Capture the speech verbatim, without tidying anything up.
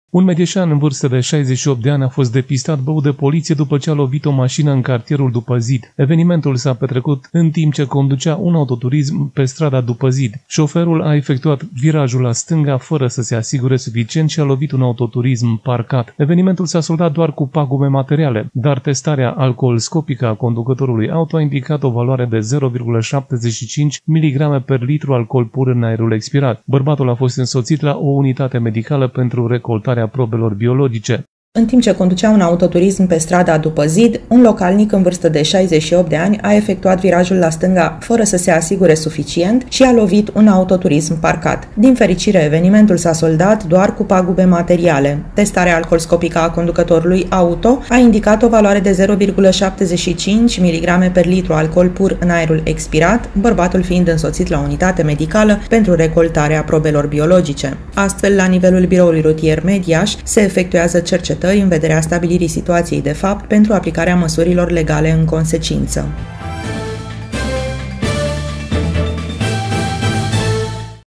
Un medieșan în vârstă de șaizeci și opt de ani a fost depistat băut de poliție după ce a lovit o mașină în cartierul Dupăzid. Evenimentul s-a petrecut în timp ce conducea un autoturism pe strada Dupăzid. Șoferul a efectuat virajul la stânga fără să se asigure suficient și a lovit un autoturism parcat. Evenimentul s-a soldat doar cu pagube materiale, dar testarea alcoolscopică a conducătorului auto a indicat o valoare de zero virgulă șaptezeci și cinci miligrame per litru alcool pur în aerul expirat. Bărbatul a fost însoțit la o unitate medicală pentru recoltarea probelor biologice. În timp ce conducea un autoturism pe strada Dupăzid, un localnic în vârstă de șaizeci și opt de ani a efectuat virajul la stânga fără să se asigure suficient și a lovit un autoturism parcat. Din fericire, evenimentul s-a soldat doar cu pagube materiale. Testarea alcoolscopică a conducătorului auto a indicat o valoare de zero virgulă șaptezeci și cinci miligrame per litru alcool pur în aerul expirat, bărbatul fiind însoțit la unitate medicală pentru recoltarea probelor biologice. Astfel, la nivelul biroului rutier Mediaș se efectuează cercetări în vederea stabilirii situației de fapt pentru aplicarea măsurilor legale în consecință.